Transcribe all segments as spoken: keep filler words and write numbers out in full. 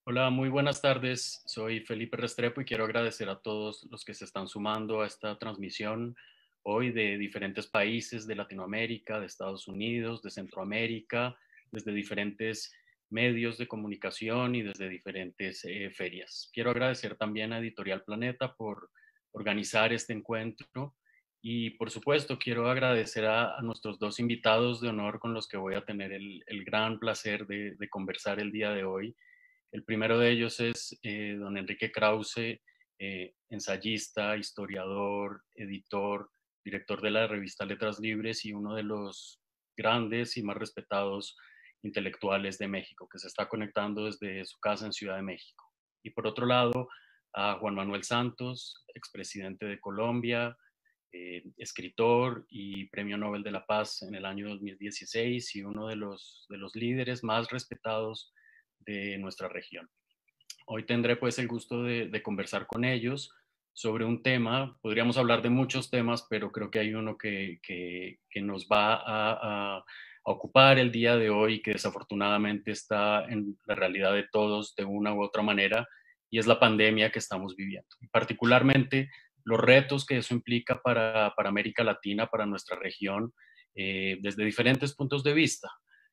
Hola, muy buenas tardes. Soy Felipe Restrepo y quiero agradecer a todos los que se están sumando a esta transmisión hoy de diferentes países de Latinoamérica, de Estados Unidos, de Centroamérica, desde diferentes medios de comunicación y desde diferentes eh, ferias. Quiero agradecer también a Editorial Planeta por organizar este encuentro y por supuesto quiero agradecer a, a nuestros dos invitados de honor con los que voy a tener el, el gran placer de, de conversar el día de hoy. El primero de ellos es eh, don Enrique Krause, eh, ensayista, historiador, editor, director de la revista Letras Libres y uno de los grandes y más respetados intelectuales de México, que se está conectando desde su casa en Ciudad de México. Y por otro lado, a Juan Manuel Santos, expresidente de Colombia, eh, escritor y Premio Nobel de la Paz en el año dos mil dieciséis y uno de los, de los líderes más respetados de nuestra región. Hoy tendré pues el gusto de, de conversar con ellos sobre un tema. Podríamos hablar de muchos temas, pero creo que hay uno que, que, que nos va a, a, a ocupar el día de hoy, que desafortunadamente está en la realidad de todos de una u otra manera, y es la pandemia que estamos viviendo. Y particularmente los retos que eso implica para, para América Latina, para nuestra región, eh, desde diferentes puntos de vista.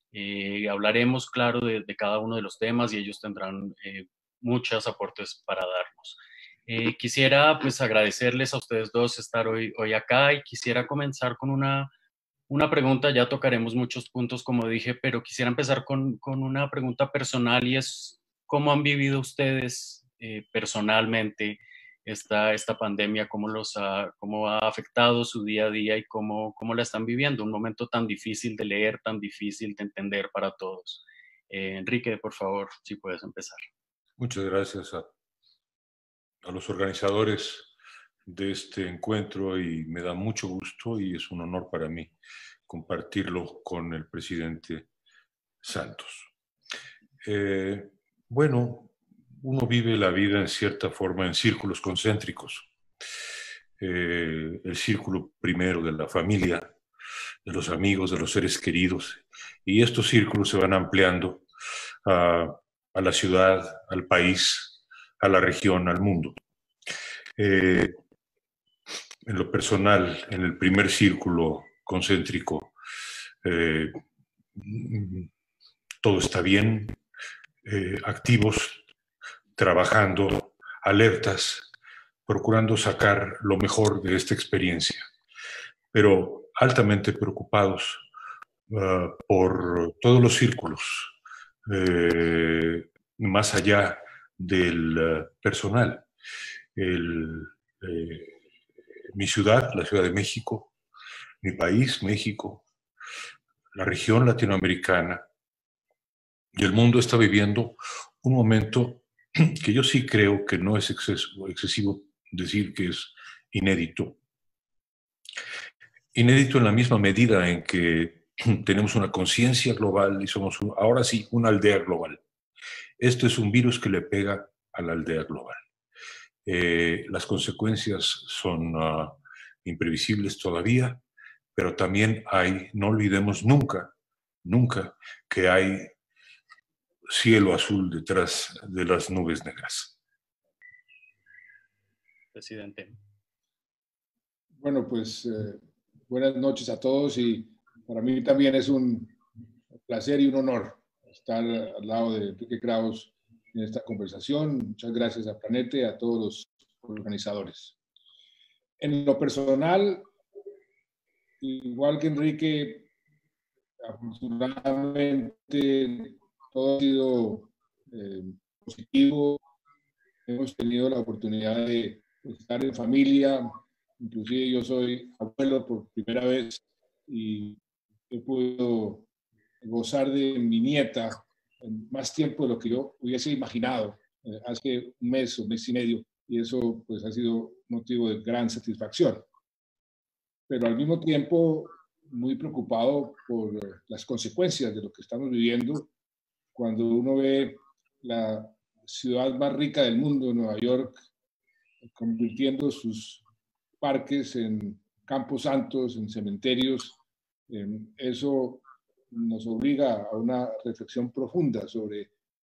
Eh, hablaremos, claro, de, de, cada uno de los temas y ellos tendrán eh, muchos aportes para darnos. Eh, quisiera pues agradecerles a ustedes dos estar hoy, hoy acá y quisiera comenzar con una, una pregunta. Ya tocaremos muchos puntos, como dije, pero quisiera empezar con, con una pregunta personal y es, ¿cómo han vivido ustedes eh, personalmente esta, esta pandemia? ¿Cómo, los ha, ¿Cómo ha afectado su día a día y cómo, cómo la están viviendo? Un momento tan difícil de leer, tan difícil de entender para todos. Eh, Enrique, por favor, si puedes empezar. Muchas gracias a, a los organizadores de este encuentro y me da mucho gusto y es un honor para mí compartirlo con el presidente Santos. Eh, bueno, uno vive la vida en cierta forma en círculos concéntricos. Eh, el círculo primero de la familia, de los amigos, de los seres queridos, y estos círculos se van ampliando a, a la ciudad, al país, a la región, al mundo. Eh, en lo personal, en el primer círculo concéntrico, eh, todo está bien, eh, activos, trabajando, alertas, procurando sacar lo mejor de esta experiencia, pero altamente preocupados uh, por todos los círculos, eh, más allá del uh, personal. El, eh, mi ciudad, la Ciudad de México, mi país, México, la región latinoamericana y el mundo está viviendo un momento que yo sí creo que no es exceso, excesivo decir que es inédito. Inédito en la misma medida en que tenemos una conciencia global y somos un, ahora sí una aldea global. Esto es un virus que le pega a la aldea global. Eh, las consecuencias son uh, imprevisibles todavía, pero también hay, no olvidemos nunca, nunca que hay cielo azul detrás de las nubes negras. Presidente. Bueno, pues eh, buenas noches a todos y para mí también es un placer y un honor estar al lado de Enrique Krause en esta conversación. Muchas gracias a Planete y a todos los organizadores. En lo personal, igual que Enrique, afortunadamente todo ha sido eh, positivo. Hemos tenido la oportunidad de estar en familia. Inclusive yo soy abuelo por primera vez y he podido gozar de mi nieta en más tiempo de lo que yo hubiese imaginado eh, hace un mes o mes y medio, y eso pues ha sido motivo de gran satisfacción. Pero al mismo tiempo muy preocupado por las consecuencias de lo que estamos viviendo cuando uno ve la ciudad más rica del mundo, Nueva York, convirtiendo sus parques en campos santos, en cementerios. Eso nos obliga a una reflexión profunda sobre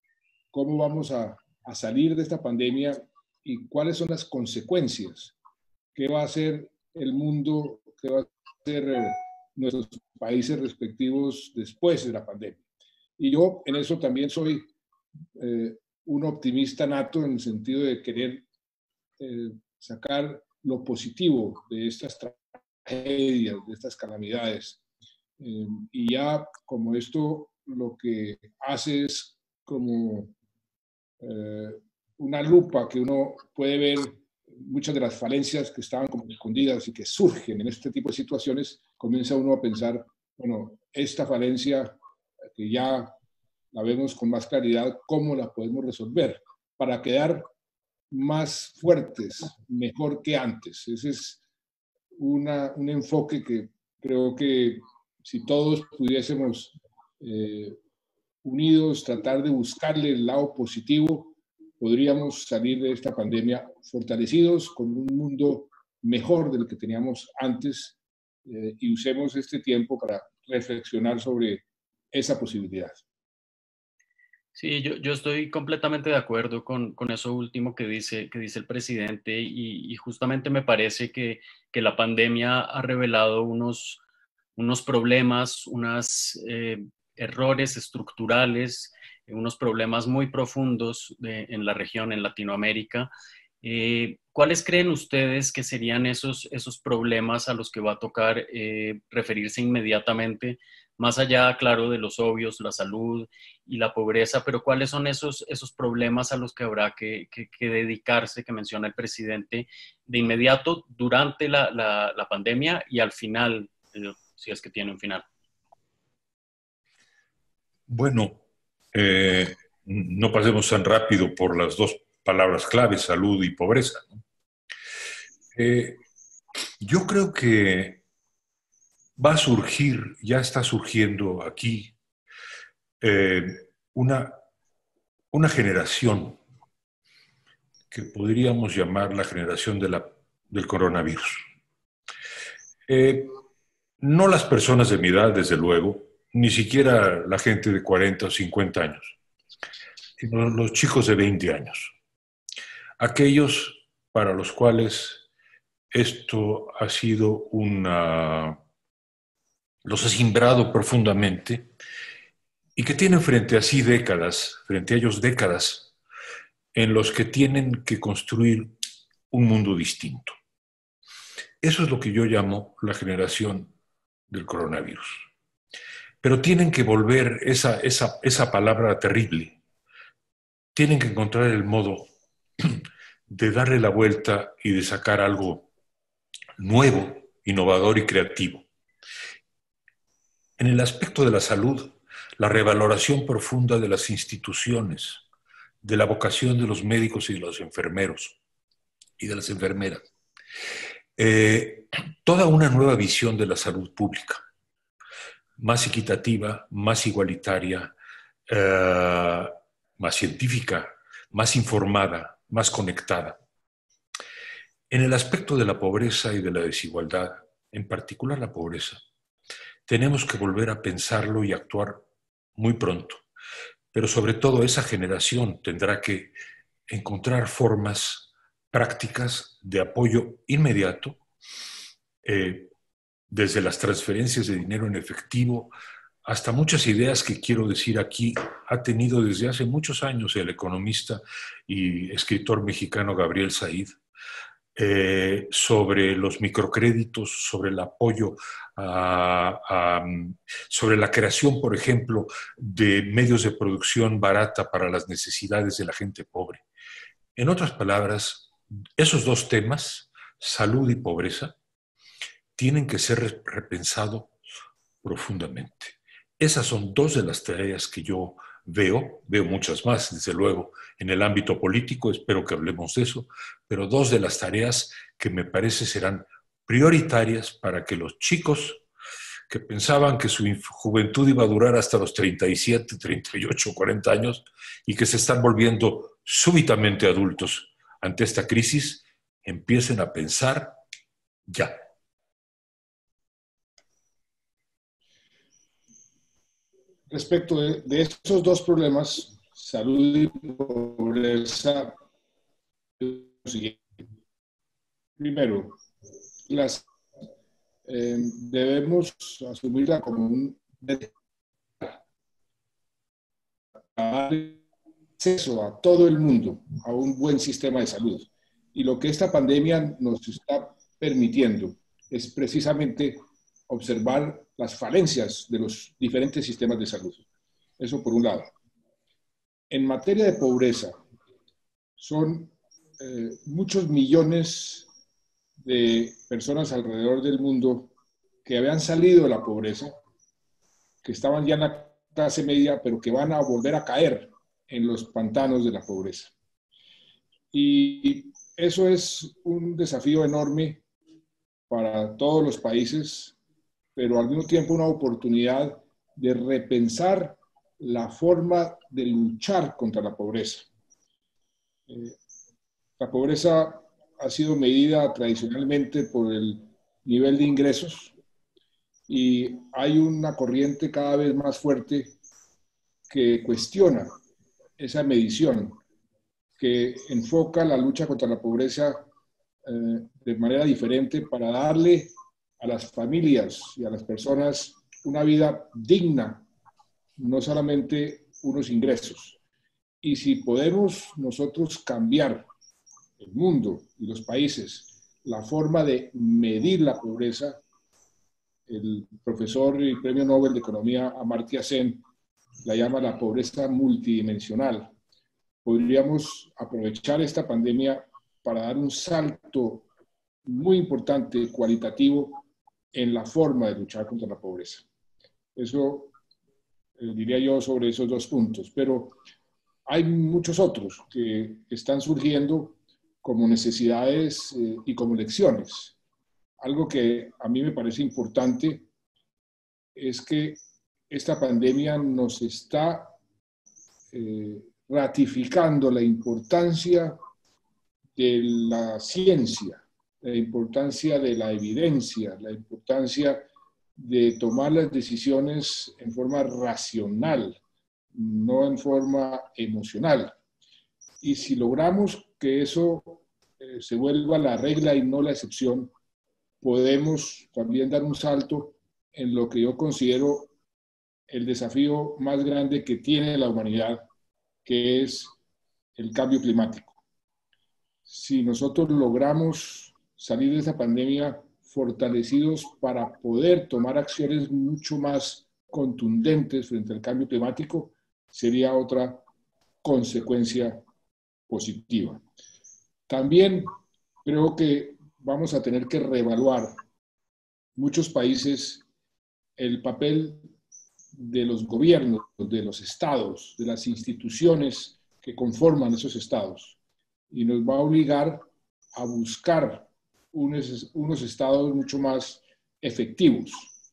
cómo vamos a, a salir de esta pandemia y cuáles son las consecuencias, qué va a hacer el mundo, qué va a hacer eh, nuestros países respectivos después de la pandemia. Y yo en eso también soy eh, un optimista nato en el sentido de querer eh, sacar lo positivo de estas tragedias, de estas calamidades. Eh, y ya como esto lo que hace es como eh, una lupa que uno puede ver muchas de las falencias que estaban como escondidas y que surgen en este tipo de situaciones, comienza uno a pensar, bueno, esta falencia que ya la vemos con más claridad, ¿cómo la podemos resolver? Para quedar más fuertes, mejor que antes. Ese es una, un enfoque que creo que si todos pudiésemos eh, unidos tratar de buscarle el lado positivo, podríamos salir de esta pandemia fortalecidos con un mundo mejor del que teníamos antes eh, y usemos este tiempo para reflexionar sobre esa posibilidad. Sí, yo, yo estoy completamente de acuerdo con, con eso último que dice, que dice el presidente y, y justamente me parece que, que la pandemia ha revelado unos, unos problemas, unos eh, errores estructurales, unos problemas muy profundos de, en la región, en Latinoamérica. Eh, ¿Cuáles creen ustedes que serían esos, esos problemas a los que va a tocar eh, referirse inmediatamente? Más allá, claro, de los obvios, la salud y la pobreza, pero ¿cuáles son esos, esos problemas a los que habrá que, que, que dedicarse, que menciona el presidente, de inmediato, durante la, la, la pandemia y al final, eh, si es que tiene un final? Bueno, eh, no pasemos tan rápido por las dos palabras claves, salud y pobreza, ¿no? Eh, yo creo que va a surgir, ya está surgiendo aquí, eh, una, una generación que podríamos llamar la generación de la, del coronavirus. Eh, no las personas de mi edad, desde luego, ni siquiera la gente de cuarenta o cincuenta años, sino los chicos de veinte años. Aquellos para los cuales esto ha sido una... los ha simbrado profundamente y que tienen frente a sí décadas, frente a ellos décadas, en los que tienen que construir un mundo distinto. Eso es lo que yo llamo la generación del coronavirus. Pero tienen que volver esa, esa, esa palabra terrible, tienen que encontrar el modo de darle la vuelta y de sacar algo nuevo, innovador y creativo. En el aspecto de la salud, la revaloración profunda de las instituciones, de la vocación de los médicos y de los enfermeros y de las enfermeras. Eh, toda una nueva visión de la salud pública, más equitativa, más igualitaria, eh, más científica, más informada, más conectada. En el aspecto de la pobreza y de la desigualdad, en particular la pobreza, tenemos que volver a pensarlo y actuar muy pronto. Pero sobre todo esa generación tendrá que encontrar formas prácticas de apoyo inmediato, eh, desde las transferencias de dinero en efectivo hasta muchas ideas que quiero decir aquí ha tenido desde hace muchos años el economista y escritor mexicano Gabriel Said, eh, sobre los microcréditos, sobre el apoyo, a, a, sobre la creación, por ejemplo, de medios de producción barata para las necesidades de la gente pobre. En otras palabras, esos dos temas, salud y pobreza, tienen que ser repensados profundamente. Esas son dos de las tareas que yo veo, veo muchas más, desde luego, en el ámbito político, espero que hablemos de eso, pero dos de las tareas que me parece serán prioritarias para que los chicos que pensaban que su juventud iba a durar hasta los treinta y siete, treinta y ocho, cuarenta años y que se están volviendo súbitamente adultos ante esta crisis, empiecen a pensar ya. Respecto de, de esos dos problemas, salud y pobreza. Primero, las, eh, debemos asumirla como un acceso a todo el mundo a un buen sistema de salud. Y lo que esta pandemia nos está permitiendo es precisamente observar las falencias de los diferentes sistemas de salud. Eso por un lado. En materia de pobreza, son eh, muchos millones de personas alrededor del mundo que habían salido de la pobreza, que estaban ya en la clase media, pero que van a volver a caer en los pantanos de la pobreza. Y eso es un desafío enorme para todos los países, pero al mismo tiempo una oportunidad de repensar la forma de luchar contra la pobreza. Eh, la pobreza ha sido medida tradicionalmente por el nivel de ingresos y hay una corriente cada vez más fuerte que cuestiona esa medición, que enfoca la lucha contra la pobreza eh, de manera diferente para darle a las familias y a las personas una vida digna, no solamente unos ingresos. Y si podemos nosotros cambiar el mundo y los países la forma de medir la pobreza, el profesor y premio Nobel de Economía Amartya Sen la llama la pobreza multidimensional. Podríamos aprovechar esta pandemia para dar un salto muy importante, cualitativo, en la forma de luchar contra la pobreza. Eso eh, diría yo sobre esos dos puntos, pero hay muchos otros que están surgiendo como necesidades eh, y como lecciones. Algo que a mí me parece importante es que esta pandemia nos está eh, ratificando la importancia de la ciencia, la importancia de la evidencia, la importancia de tomar las decisiones en forma racional, no en forma emocional. Y si logramos que eso eh, se vuelva la regla y no la excepción, podemos también dar un salto en lo que yo considero el desafío más grande que tiene la humanidad, que es el cambio climático. Si nosotros logramos salir de esa pandemia fortalecidos para poder tomar acciones mucho más contundentes frente al cambio climático, sería otra consecuencia positiva. También creo que vamos a tener que reevaluar muchos países el papel de los gobiernos, de los estados, de las instituciones que conforman esos estados. Y nos va a obligar a buscar unos, unos estados mucho más efectivos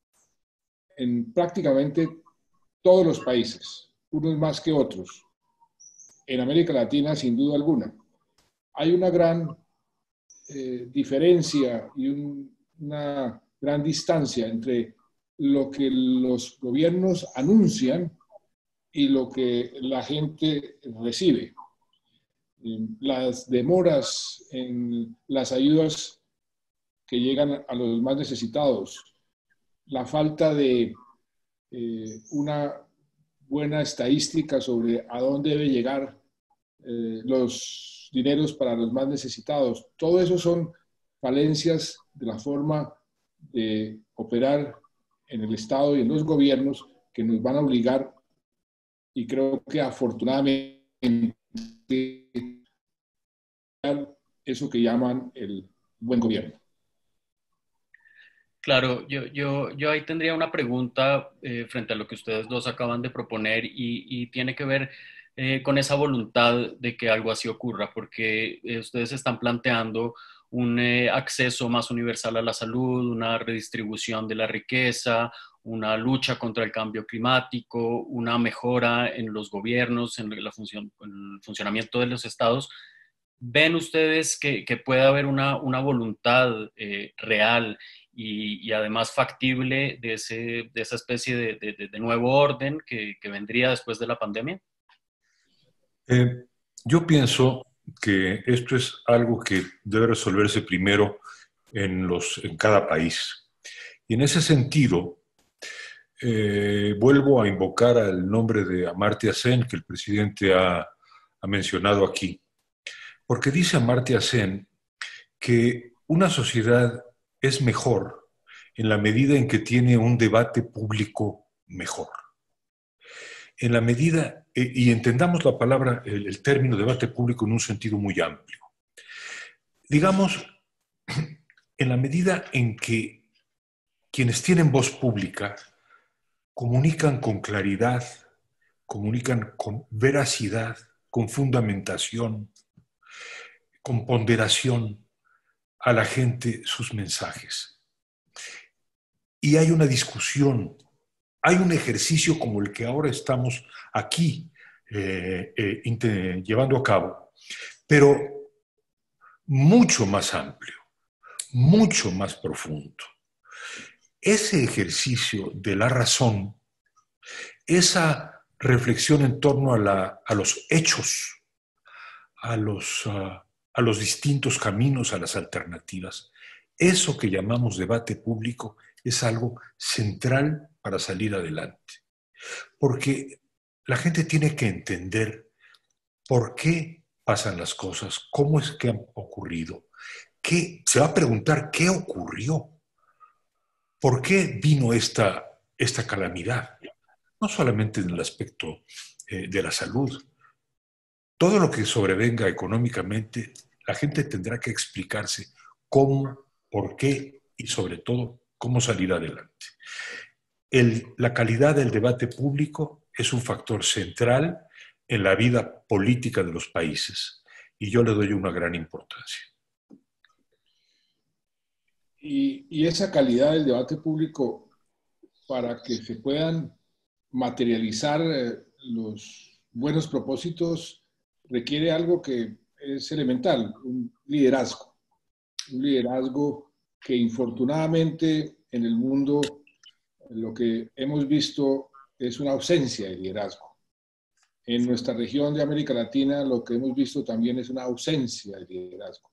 en prácticamente todos los países, unos más que otros. En América Latina, sin duda alguna, hay una gran eh, diferencia y un, una gran distancia entre lo que los gobiernos anuncian y lo que la gente recibe. Las demoras en las ayudas que llegan a los más necesitados, la falta de eh, una buena estadística sobre a dónde debe llegar eh, los dineros para los más necesitados. Todo eso son falencias de la forma de operar en el Estado y en los gobiernos que nos van a obligar, y creo que afortunadamente, eso que llaman el buen gobierno. Claro, yo, yo, yo ahí tendría una pregunta eh, frente a lo que ustedes dos acaban de proponer y, y tiene que ver eh, con esa voluntad de que algo así ocurra, porque eh, ustedes están planteando un eh, acceso más universal a la salud, una redistribución de la riqueza, una lucha contra el cambio climático, una mejora en los gobiernos, en la función, en el funcionamiento de los estados. ¿Ven ustedes que, que puede haber una, una voluntad eh, real y, y además factible de, ese, de esa especie de, de, de nuevo orden que, que vendría después de la pandemia? Eh, yo pienso que esto es algo que debe resolverse primero en, los, en cada país. Y en ese sentido, eh, vuelvo a invocar al nombre de Amartya Sen, que el presidente ha, ha mencionado aquí, porque dice Amartya Sen que una sociedad es mejor en la medida en que tiene un debate público mejor. En la medida, eh, y entendamos la palabra, el, el término debate público en un sentido muy amplio. Digamos, en la medida en que quienes tienen voz pública comunican con claridad, comunican con veracidad, con fundamentación, con ponderación a la gente sus mensajes. Y hay una discusión, hay un ejercicio como el que ahora estamos aquí eh, eh, llevando a cabo, pero mucho más amplio, mucho más profundo. Ese ejercicio de la razón, esa reflexión en torno a, la, a los hechos, a los, uh, a los distintos caminos, a las alternativas, eso que llamamos debate público es algo central para salir adelante. Porque la gente tiene que entender por qué pasan las cosas, cómo es que han ocurrido, qué, se va a preguntar qué ocurrió, por qué vino esta, esta calamidad, no solamente en el aspecto eh, de la salud. Todo lo que sobrevenga económicamente, la gente tendrá que explicarse cómo, por qué y sobre todo cómo salir adelante. El, la calidad del debate público es un factor central en la vida política de los países y yo le doy una gran importancia. Y, y esa calidad del debate público, para que se puedan materializar eh, los buenos propósitos, requiere algo que es elemental, un liderazgo. Un liderazgo que infortunadamente en el mundo lo que hemos visto es una ausencia de liderazgo. En nuestra región de América Latina lo que hemos visto también es una ausencia de liderazgo.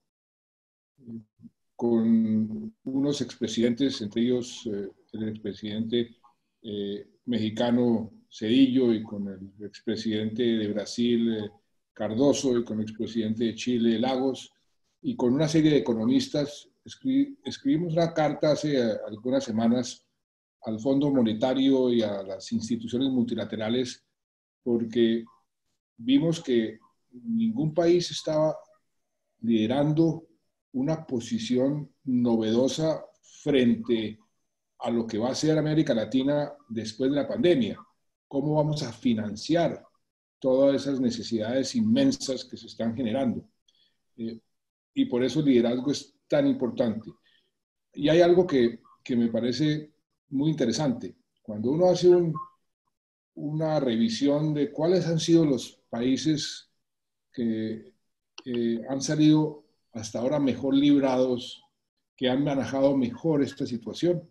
Con unos expresidentes, entre ellos eh, el expresidente eh, mexicano Zedillo y con el expresidente de Brasil eh, Cardoso y con el expresidente de Chile Lagos y con una serie de economistas, escri escribimos una carta hace algunas semanas al Fondo Monetario y a las instituciones multilaterales porque vimos que ningún país estaba liderando una posición novedosa frente a lo que va a ser América Latina después de la pandemia. ¿Cómo vamos a financiar todas esas necesidades inmensas que se están generando? Eh, y por eso el liderazgo es tan importante. Y hay algo que, que me parece muy interesante. Cuando uno hace un, una revisión de cuáles han sido los países que eh, han salido hasta ahora mejor librados, que han manejado mejor esta situación,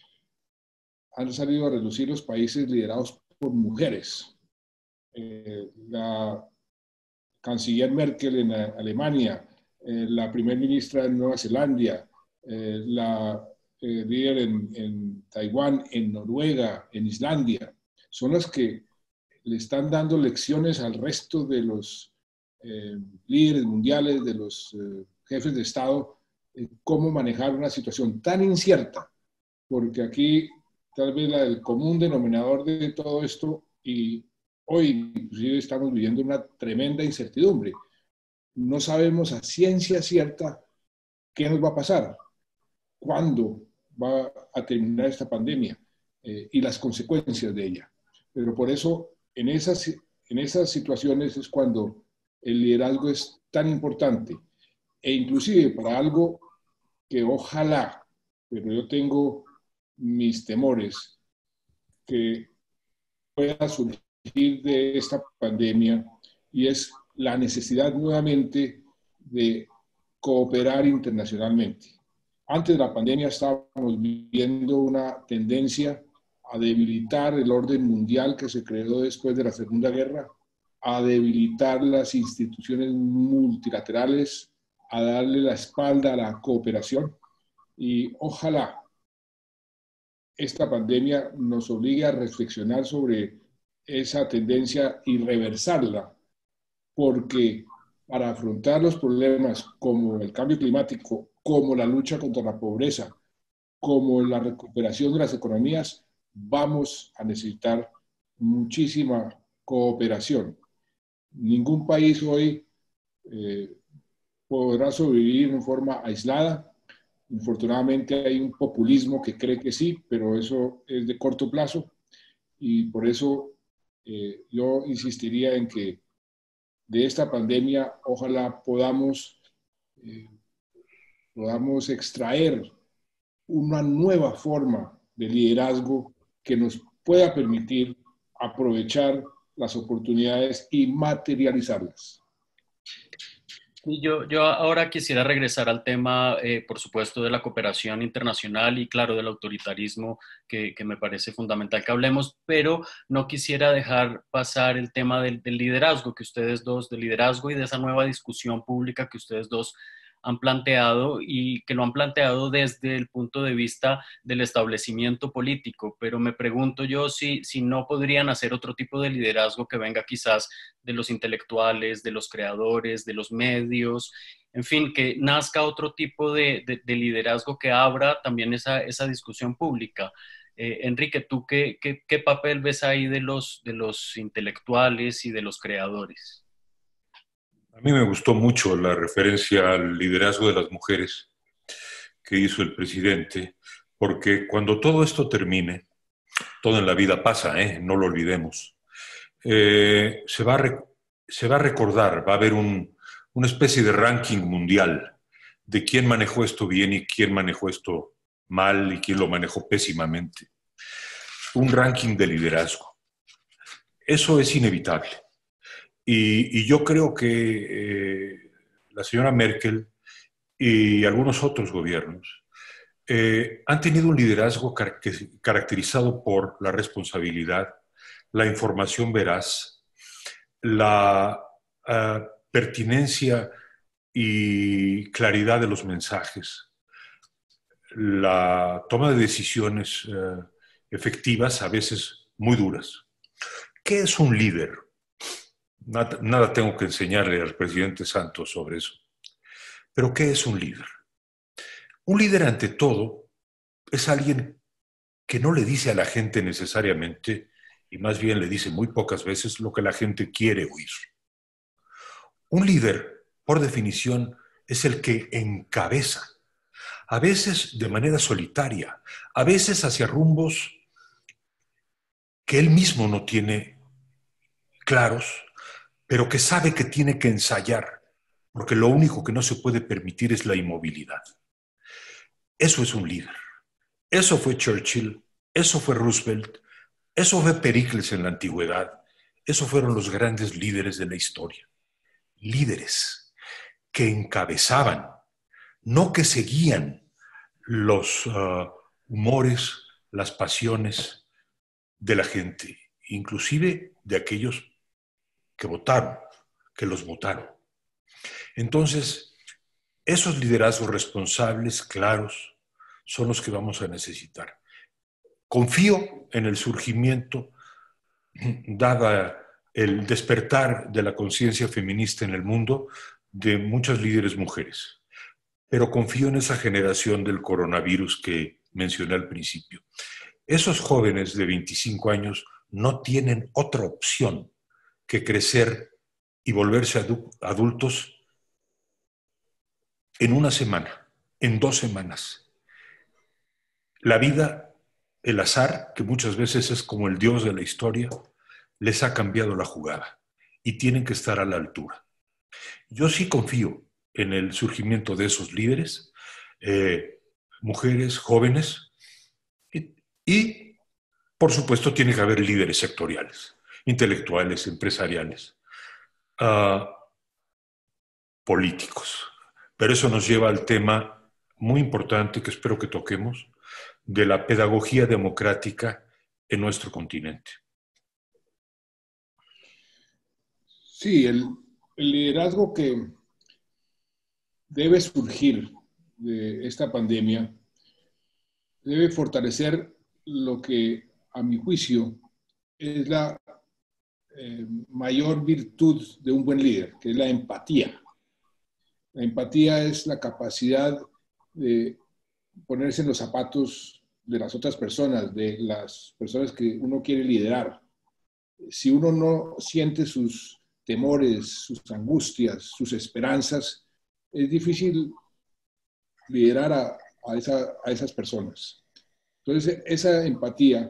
han salido a relucir los países liderados por mujeres. Eh, la canciller Merkel en Alemania, eh, la primer ministra de Nueva Zelanda, eh, la eh, líder en, en Taiwán, en Noruega, en Islandia, son las que le están dando lecciones al resto de los eh, líderes mundiales, de los eh, jefes de Estado, eh, cómo manejar una situación tan incierta, porque aquí tal vez la, el común denominador de todo esto, y hoy inclusive estamos viviendo una tremenda incertidumbre. No sabemos a ciencia cierta qué nos va a pasar, cuándo va a terminar esta pandemia eh, y las consecuencias de ella. Pero por eso, en esas, en esas situaciones es cuando el liderazgo es tan importante. E inclusive para algo que ojalá, pero yo tengo mis temores, que pueda surgir de esta pandemia, y es la necesidad nuevamente de cooperar internacionalmente. Antes de la pandemia estábamos viendo una tendencia a debilitar el orden mundial que se creó después de la Segunda Guerra, a debilitar las instituciones multilaterales, a darle la espalda a la cooperación. Y ojalá esta pandemia nos obligue a reflexionar sobre esa tendencia y reversarla, porque para afrontar los problemas como el cambio climático, como la lucha contra la pobreza, como la recuperación de las economías, vamos a necesitar muchísima cooperación. Ningún país hoy eh, podrá sobrevivir en forma aislada. Infortunadamente hay un populismo que cree que sí, pero eso es de corto plazo y por eso eh, yo insistiría en que de esta pandemia ojalá podamos, eh, podamos extraer una nueva forma de liderazgo que nos pueda permitir aprovechar las oportunidades y materializarlas. Y yo, yo ahora quisiera regresar al tema, eh, por supuesto, de la cooperación internacional y, claro, del autoritarismo, que, que me parece fundamental que hablemos, pero no quisiera dejar pasar el tema del, del liderazgo que ustedes dos, del liderazgo y de esa nueva discusión pública que ustedes dos han planteado y que lo han planteado desde el punto de vista del establecimiento político, pero me pregunto yo si, si no podrían hacer otro tipo de liderazgo que venga quizás de los intelectuales, de los creadores, de los medios, en fin, que nazca otro tipo de, de, de liderazgo que abra también esa, esa discusión pública. Eh, Enrique, ¿tú qué, qué, qué papel ves ahí de los, de los intelectuales y de los creadores? A mí me gustó mucho la referencia al liderazgo de las mujeres que hizo el presidente, porque cuando todo esto termine, todo en la vida pasa, ¿eh? No lo olvidemos, eh, se, va a se va a recordar, va a haber un, una especie de ranking mundial de quién manejó esto bien y quién manejó esto mal y quién lo manejó pésimamente. Un ranking de liderazgo. Eso es inevitable. Y, y yo creo que eh, la señora Merkel y algunos otros gobiernos eh, han tenido un liderazgo car caracterizado por la responsabilidad, la información veraz, la uh, pertinencia y claridad de los mensajes, la toma de decisiones uh, efectivas, a veces muy duras. ¿Qué es un líder? Nada, nada tengo que enseñarle al presidente Santos sobre eso. Pero ¿qué es un líder? Un líder, ante todo, es alguien que no le dice a la gente necesariamente, y más bien le dice muy pocas veces, lo que la gente quiere oír. Un líder, por definición, es el que encabeza, a veces de manera solitaria, a veces hacia rumbos que él mismo no tiene claros, pero que sabe que tiene que ensayar, porque lo único que no se puede permitir es la inmovilidad. Eso es un líder. Eso fue Churchill, eso fue Roosevelt, eso fue Pericles en la antigüedad, esos fueron los grandes líderes de la historia. Líderes que encabezaban, no que seguían los uh, humores, las pasiones de la gente, inclusive de aquellos que votaron, que los votaron. Entonces, esos liderazgos responsables, claros, son los que vamos a necesitar. Confío en el surgimiento, dada el despertar de la conciencia feminista en el mundo, de muchas líderes mujeres. Pero confío en esa generación del coronavirus que mencioné al principio. Esos jóvenes de veinticinco años no tienen otra opción que crecer y volverse adultos en una semana, en dos semanas. La vida, el azar, que muchas veces es como el dios de la historia, les ha cambiado la jugada y tienen que estar a la altura. Yo sí confío en el surgimiento de esos líderes, eh, mujeres, jóvenes, y, y por supuesto tiene que haber líderes sectoriales, intelectuales, empresariales, uh, políticos. Pero eso nos lleva al tema muy importante que espero que toquemos, de la pedagogía democrática en nuestro continente. Sí, el, el liderazgo que debe surgir de esta pandemia debe fortalecer lo que, a mi juicio, es la eh, mayor virtud de un buen líder, que es la empatía. La empatía es la capacidad de ponerse en los zapatos de las otras personas, de las personas que uno quiere liderar. Si uno no siente sus temores, sus angustias, sus esperanzas, es difícil liderar a, a, esa, a esas personas. Entonces, esa empatía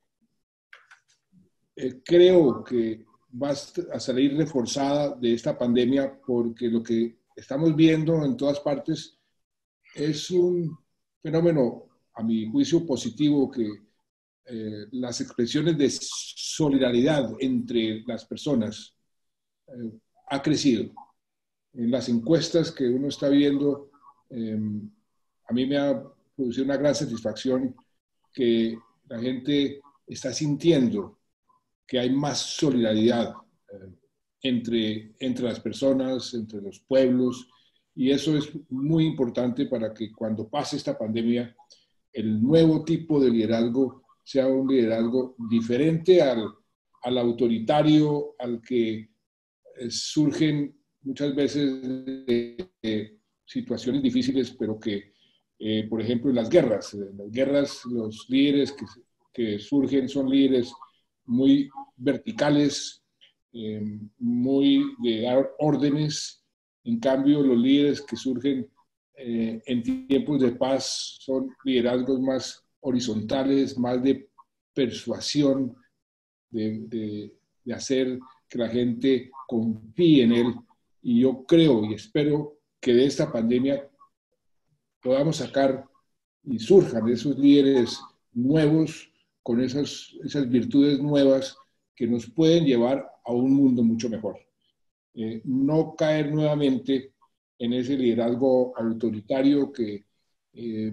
eh, creo que va a salir reforzada de esta pandemia porque lo que estamos viendo en todas partes es un fenómeno, a mi juicio, positivo, que eh, las expresiones de solidaridad entre las personas eh, ha crecido. En las encuestas que uno está viendo, eh, a mí me ha producido una gran satisfacción que la gente está sintiendo que hay más solidaridad eh, entre, entre las personas, entre los pueblos, y eso es muy importante para que cuando pase esta pandemia, el nuevo tipo de liderazgo sea un liderazgo diferente al, al autoritario, al que eh, surgen muchas veces de, de situaciones difíciles, pero que, eh, por ejemplo, en las guerras, en las guerras los líderes que, que surgen son líderes muy verticales, eh, muy de dar órdenes. En cambio, los líderes que surgen eh, en tiempos de paz son liderazgos más horizontales, más de persuasión, de, de, de hacer que la gente confíe en él. Y yo creo y espero que de esta pandemia podamos sacar y surjan esos líderes nuevos con esas, esas virtudes nuevas que nos pueden llevar a un mundo mucho mejor. Eh, no caer nuevamente en ese liderazgo autoritario que eh,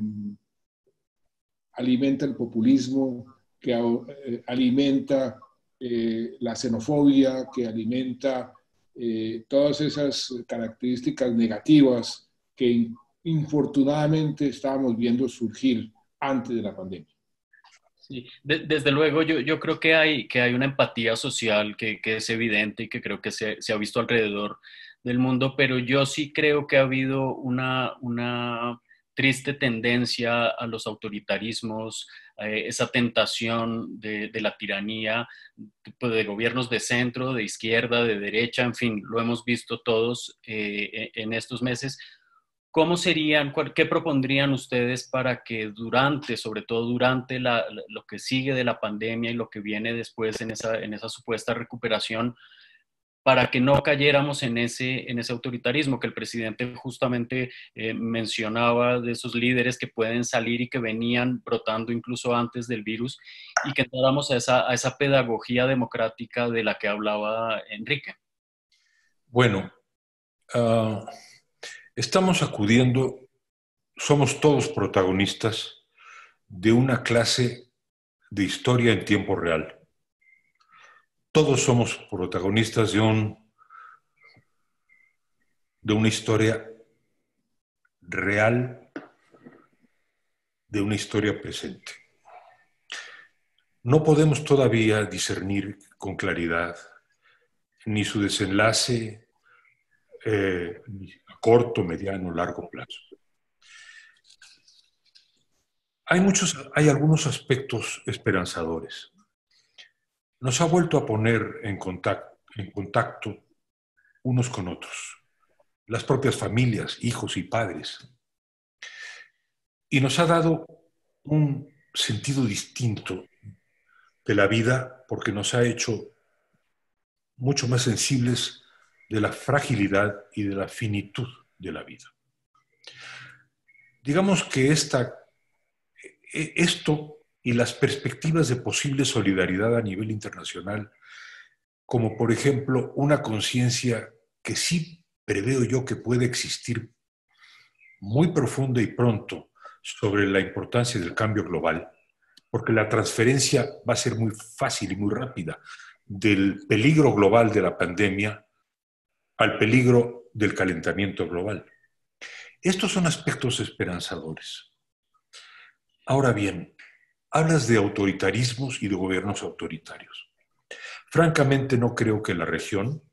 alimenta el populismo, que eh, alimenta eh, la xenofobia, que alimenta eh, todas esas características negativas que infortunadamente estábamos viendo surgir antes de la pandemia. Sí, de, desde luego yo, yo creo que hay, que hay una empatía social que, que es evidente y que creo que se, se ha visto alrededor del mundo, pero yo sí creo que ha habido una, una triste tendencia a los autoritarismos, eh, esa tentación de, de la tiranía, pues de gobiernos de centro, de izquierda, de derecha, en fin, lo hemos visto todos eh, en estos meses. ¿Cómo serían, qué propondrían ustedes para que durante, sobre todo durante la, lo que sigue de la pandemia y lo que viene después en esa, en esa supuesta recuperación, para que no cayéramos en ese, en ese autoritarismo que el presidente justamente eh, mencionaba, de esos líderes que pueden salir y que venían brotando incluso antes del virus, y que entráramos a esa, a esa pedagogía democrática de la que hablaba Enrique? Bueno, uh... estamos acudiendo, somos todos protagonistas de una clase de historia en tiempo real. Todos somos protagonistas de, un, de una historia real, de una historia presente. No podemos todavía discernir con claridad ni su desenlace eh, a corto, mediano, largo plazo. Hay, muchos, hay algunos aspectos esperanzadores. Nos ha vuelto a poner en contacto, en contacto unos con otros, las propias familias, hijos y padres. Y nos ha dado un sentido distinto de la vida porque nos ha hecho mucho más sensibles de la fragilidad y de la finitud de la vida. Digamos que esta, esto y las perspectivas de posible solidaridad a nivel internacional, como por ejemplo una conciencia que sí preveo yo que puede existir muy profunda y pronto sobre la importancia del cambio global, porque la transferencia va a ser muy fácil y muy rápida del peligro global de la pandemia al peligro del calentamiento global. Estos son aspectos esperanzadores. Ahora bien, hablas de autoritarismos y de gobiernos autoritarios. Francamente, no creo que la región,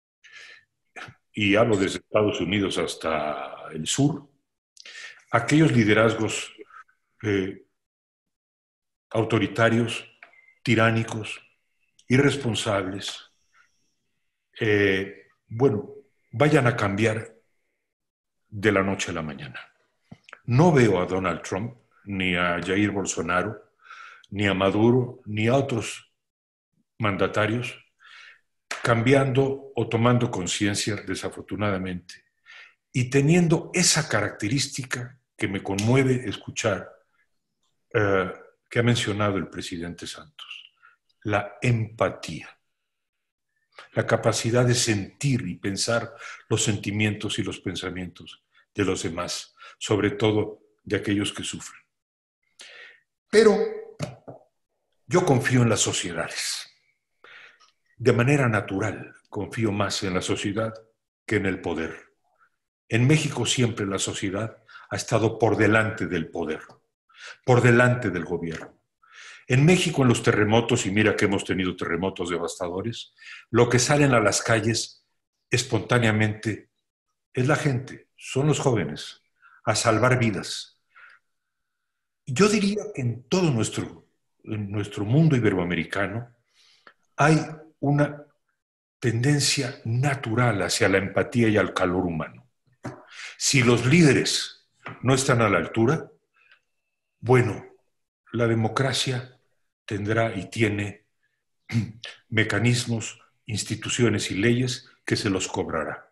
y hablo desde Estados Unidos hasta el sur, aquellos liderazgos eh, autoritarios, tiránicos, irresponsables, eh, bueno, vayan a cambiar de la noche a la mañana. No veo a Donald Trump, ni a Jair Bolsonaro, ni a Maduro, ni a otros mandatarios cambiando o tomando conciencia, desafortunadamente, y teniendo esa característica que me conmueve escuchar, eh, que ha mencionado el presidente Santos, la empatía, la capacidad de sentir y pensar los sentimientos y los pensamientos de los demás, sobre todo de aquellos que sufren. Pero yo confío en las sociedades. De manera natural, confío más en la sociedad que en el poder. En México siempre la sociedad ha estado por delante del poder, por delante del gobierno. En México, en los terremotos, y mira que hemos tenido terremotos devastadores, lo que salen a las calles espontáneamente es la gente, son los jóvenes, a salvar vidas. Yo diría que en todo nuestro, en nuestro mundo iberoamericano hay una tendencia natural hacia la empatía y al calor humano. Si los líderes no están a la altura, bueno, la democracia tendrá y tiene mecanismos, instituciones y leyes que se los cobrará.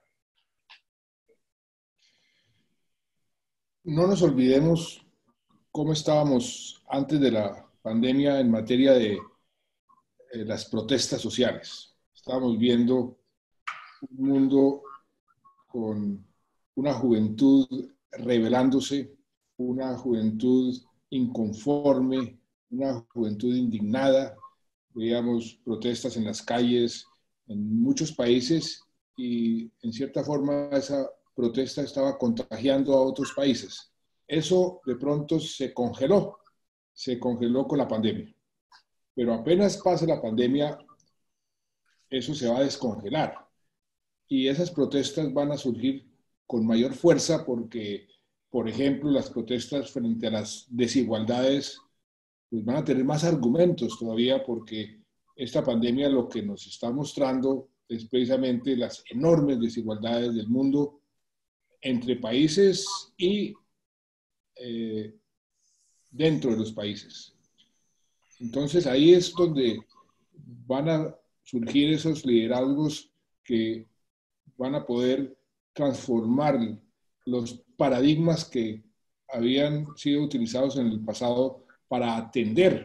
No nos olvidemos cómo estábamos antes de la pandemia en materia de eh, las protestas sociales. Estábamos viendo un mundo con una juventud rebelándose, una juventud inconforme, una juventud indignada. Veíamos protestas en las calles en muchos países y en cierta forma esa protesta estaba contagiando a otros países. Eso de pronto se congeló, se congeló con la pandemia. Pero apenas pase la pandemia, eso se va a descongelar. Y esas protestas van a surgir con mayor fuerza porque, por ejemplo, las protestas frente a las desigualdades pues van a tener más argumentos todavía porque esta pandemia lo que nos está mostrando es precisamente las enormes desigualdades del mundo entre países y eh, dentro de los países. Entonces ahí es donde van a surgir esos liderazgos que van a poder transformar los paradigmas que habían sido utilizados en el pasado para atender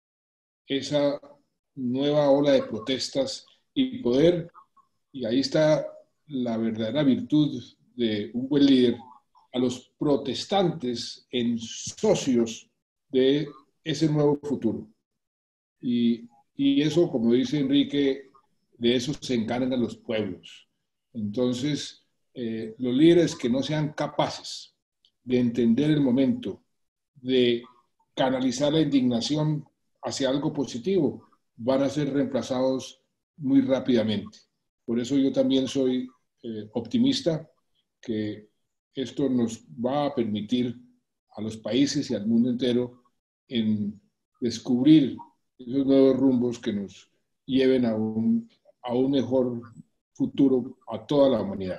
esa nueva ola de protestas y poder, y ahí está la verdadera virtud de un buen líder, a los protestantes en socios de ese nuevo futuro. Y, y eso, como dice Enrique, de eso se encargan los pueblos. Entonces, eh, los líderes que no sean capaces de entender el momento, de canalizar la indignación hacia algo positivo, van a ser reemplazados muy rápidamente. Por eso yo también soy eh, optimista que esto nos va a permitir a los países y al mundo entero en descubrir esos nuevos rumbos que nos lleven a un, a un mejor futuro a toda la humanidad.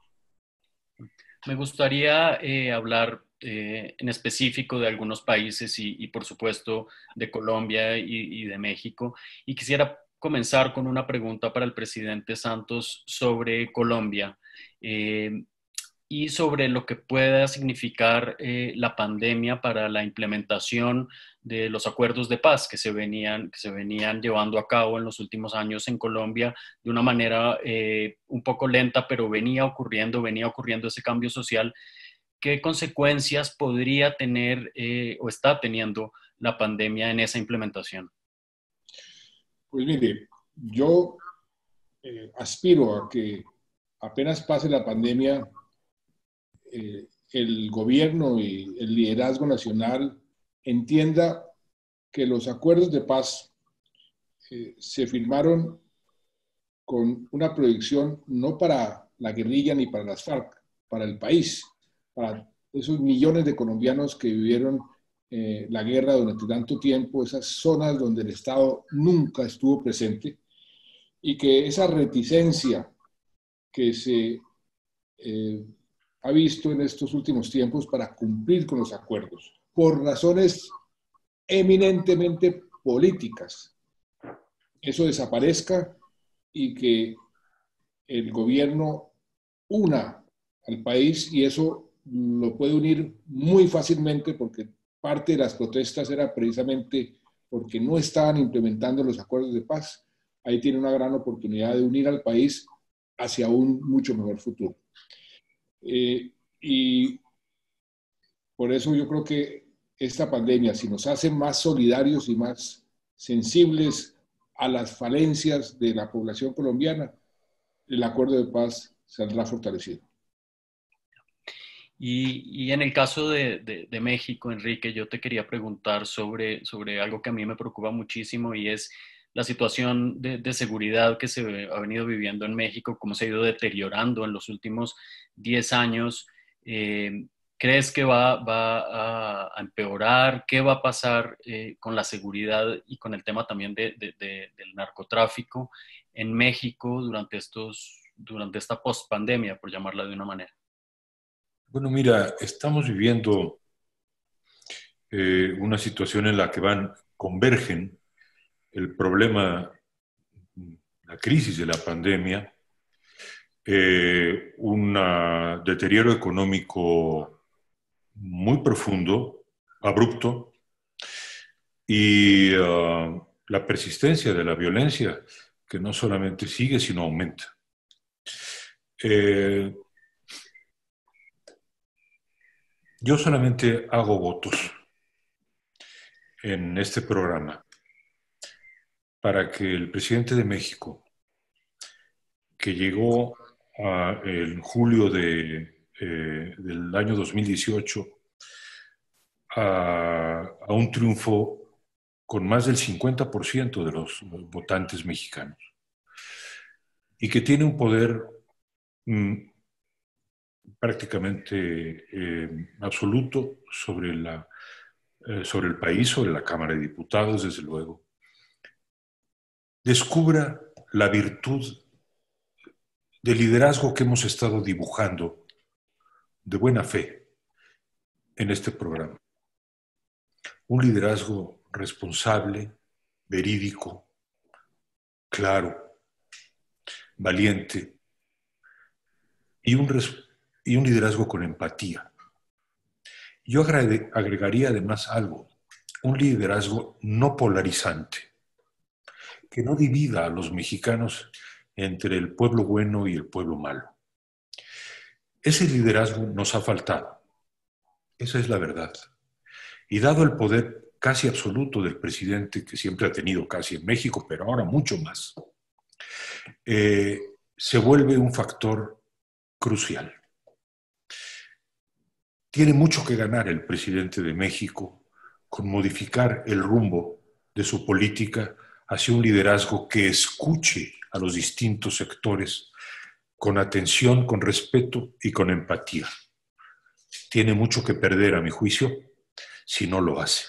Me gustaría eh, hablar eh, en específico de algunos países y, y por supuesto de Colombia y, y de México. Y quisiera comenzar con una pregunta para el presidente Santos sobre Colombia eh, y sobre lo que pueda significar eh, la pandemia para la implementación de los acuerdos de paz que se venían, que se venían llevando a cabo en los últimos años en Colombia de una manera eh, un poco lenta, pero venía ocurriendo, venía ocurriendo ese cambio social. ¿Qué consecuencias podría tener eh, o está teniendo la pandemia en esa implementación? Pues mire, yo eh, aspiro a que apenas pase la pandemia, eh, el gobierno y el liderazgo nacional entienda que los acuerdos de paz eh, se firmaron con una proyección no para la guerrilla ni para las FARC, para el país, para esos millones de colombianos que vivieron eh, la guerra durante tanto tiempo, esas zonas donde el Estado nunca estuvo presente, y que esa reticencia que se eh, ha visto en estos últimos tiempos para cumplir con los acuerdos, por razones eminentemente políticas, eso desaparezca y que el gobierno una al país, y eso lo puede unir muy fácilmente porque parte de las protestas era precisamente porque no estaban implementando los acuerdos de paz. Ahí tiene una gran oportunidad de unir al país hacia un mucho mejor futuro. Eh, y por eso yo creo que esta pandemia, si nos hace más solidarios y más sensibles a las falencias de la población colombiana, el acuerdo de paz saldrá fortalecido. Y, y en el caso de, de, de México, Enrique, yo te quería preguntar sobre, sobre algo que a mí me preocupa muchísimo, y es la situación de, de seguridad que se ha venido viviendo en México, cómo se ha ido deteriorando en los últimos diez años. Eh, ¿Crees que va, va a, a empeorar? ¿Qué va a pasar eh, con la seguridad y con el tema también de, de, de, del narcotráfico en México durante, estos, durante esta post-pandemia, por llamarla de una manera? Bueno, mira, estamos viviendo eh, una situación en la que van, convergen el problema, la crisis de la pandemia, eh, un deterioro económico muy profundo, abrupto, y uh, la persistencia de la violencia, que no solamente sigue, sino aumenta. Eh, yo solamente hago votos en este programa para que el presidente de México, que llegó a, en julio de, eh, del año dos mil dieciocho a, a un triunfo con más del cincuenta por ciento de los votantes mexicanos, y que tiene un poder mmm, prácticamente eh, absoluto sobre, la, eh, sobre el país, sobre la Cámara de Diputados, desde luego, descubra la virtud de liderazgo que hemos estado dibujando de buena fe en este programa. Un liderazgo responsable, verídico, claro, valiente, y un, y un liderazgo con empatía. Yo agregaría además algo, un liderazgo no polarizante, que no divida a los mexicanos entre el pueblo bueno y el pueblo malo. Ese liderazgo nos ha faltado, esa es la verdad. Y dado el poder casi absoluto del presidente, que siempre ha tenido casi en México, pero ahora mucho más, eh, se vuelve un factor crucial. Tiene mucho que ganar el presidente de México con modificar el rumbo de su política hacia un liderazgo que escuche a los distintos sectores con atención, con respeto y con empatía. Tiene mucho que perder, a mi juicio, si no lo hace.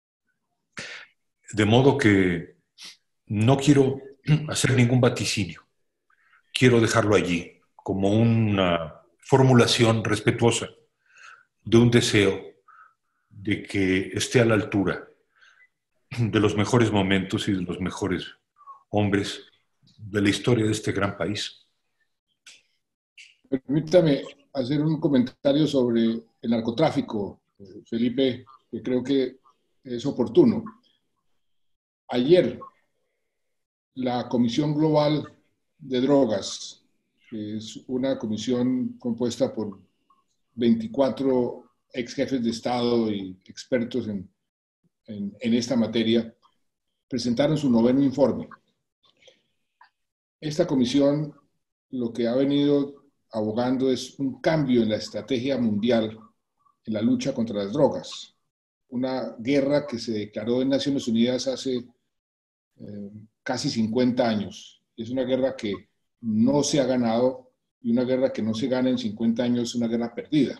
De modo que no quiero hacer ningún vaticinio. Quiero dejarlo allí como una formulación respetuosa de un deseo de que esté a la altura de los mejores momentos y de los mejores hombres de la historia de este gran país. Permítame hacer un comentario sobre el narcotráfico, Felipe, que creo que es oportuno. Ayer, la Comisión Global de Drogas, que es una comisión compuesta por veinticuatro ex jefes de Estado y expertos en, en, en esta materia, presentaron su noveno informe. Esta comisión lo que ha venido abogando es un cambio en la estrategia mundial en la lucha contra las drogas. Una guerra que se declaró en Naciones Unidas hace eh, casi cincuenta años. Es una guerra que no se ha ganado, y una guerra que no se gana en cincuenta años es una guerra perdida.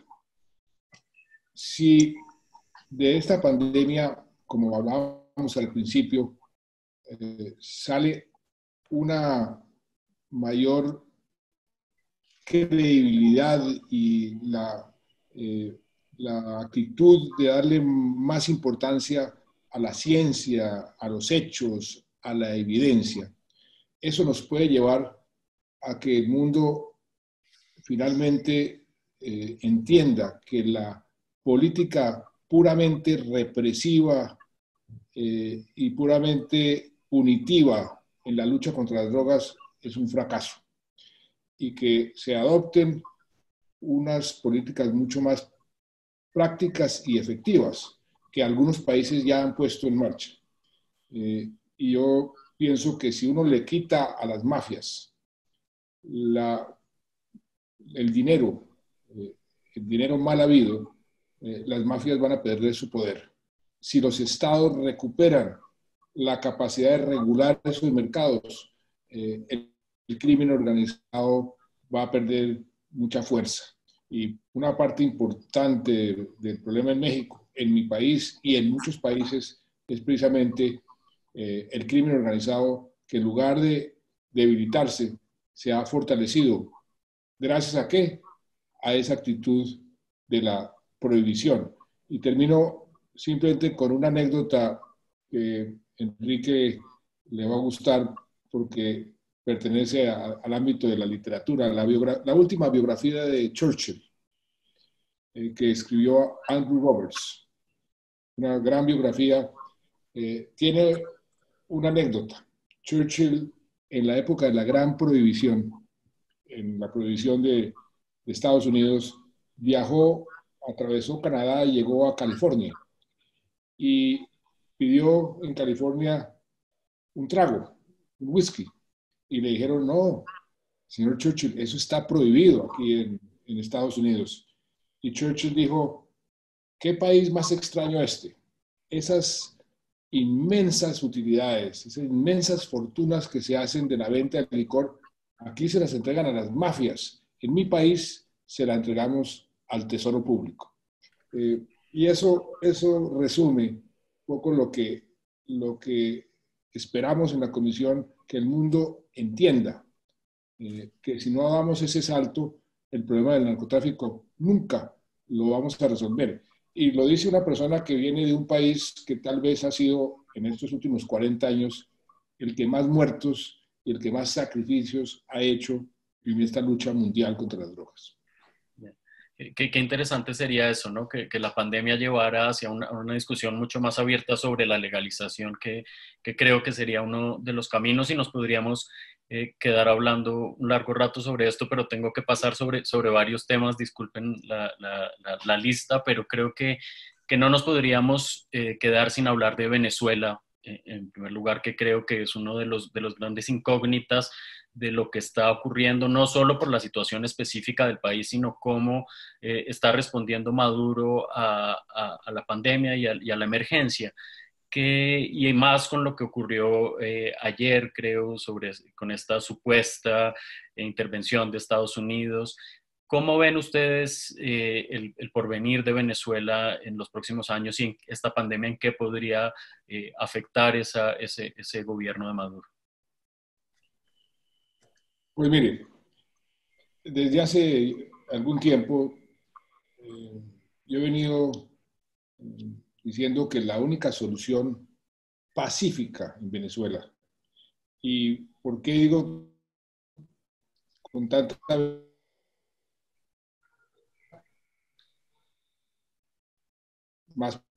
Si de esta pandemia, como hablábamos al principio, eh, sale una mayor credibilidad y la, eh, la actitud de darle más importancia a la ciencia, a los hechos, a la evidencia, eso nos puede llevar a que el mundo finalmente eh, entienda que la política puramente represiva eh, y puramente punitiva en la lucha contra las drogas es un fracaso, y que se adopten unas políticas mucho más prácticas y efectivas que algunos países ya han puesto en marcha. Eh, y yo pienso que si uno le quita a las mafias la, el dinero, eh, el dinero mal habido, eh, las mafias van a perder su poder. Si los estados recuperan la capacidad de regular esos mercados, eh, el, el crimen organizado va a perder mucha fuerza. Y una parte importante del problema en México, en mi país y en muchos países, es precisamente eh, el crimen organizado, que en lugar de debilitarse, se ha fortalecido. ¿Gracias a qué? A esa actitud de la prohibición. Y termino simplemente con una anécdota que Enrique le va a gustar porque pertenece a, al ámbito de la literatura, la, la última biografía de Churchill, eh, que escribió Andrew Roberts, una gran biografía. Eh, tiene una anécdota. Churchill, en la época de la gran prohibición, en la prohibición de, de Estados Unidos, viajó, atravesó Canadá y llegó a California. Y pidió en California un trago, un whisky. Y le dijeron, no, señor Churchill, eso está prohibido aquí en, en Estados Unidos. Y Churchill dijo, ¿qué país más extraño este? Esas inmensas utilidades, esas inmensas fortunas que se hacen de la venta del licor, aquí se las entregan a las mafias. En mi país se la entregamos al tesoro público. Eh, y eso, eso resume un poco lo que, lo que esperamos en la Comisión, que el mundo entienda eh, que si no damos ese salto, el problema del narcotráfico nunca lo vamos a resolver. Y lo dice una persona que viene de un país que tal vez ha sido en estos últimos cuarenta años el que más muertos y el que más sacrificios ha hecho en esta lucha mundial contra las drogas. Qué, qué interesante sería eso, ¿no? Que, que la pandemia llevara hacia una, una discusión mucho más abierta sobre la legalización, que, que creo que sería uno de los caminos, y nos podríamos eh, quedar hablando un largo rato sobre esto, pero tengo que pasar sobre, sobre varios temas, disculpen la, la, la, la lista, pero creo que, que no nos podríamos eh, quedar sin hablar de Venezuela, eh, en primer lugar, que creo que es uno de los, de los grandes incógnitas de lo que está ocurriendo, no solo por la situación específica del país, sino cómo eh, está respondiendo Maduro a, a, a la pandemia y a, y a la emergencia. Que, y más con lo que ocurrió eh, ayer, creo, sobre, con esta supuesta eh, intervención de Estados Unidos. ¿Cómo ven ustedes eh, el, el porvenir de Venezuela en los próximos años, y esta pandemia en qué podría eh, afectar esa, ese, ese gobierno de Maduro? Pues mire, desde hace algún tiempo eh, yo he venido eh, diciendo que la única solución pacífica en Venezuela, y por qué digo con tanta más,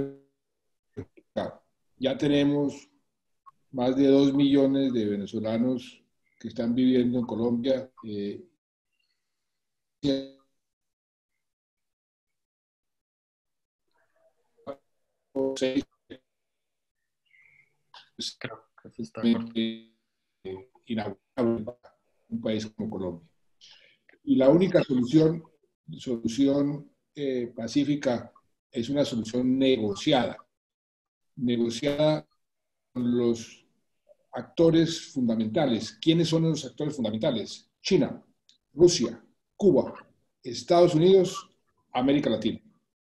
ya tenemos más de dos millones de venezolanos que están viviendo en Colombia. Eh, seis, Creo que se está eh, inaugurable un país como Colombia. y la única solución, solución eh, pacífica es una solución negociada, negociada con los actores fundamentales. ¿Quiénes son los actores fundamentales? China, Rusia, Cuba, Estados Unidos, América Latina.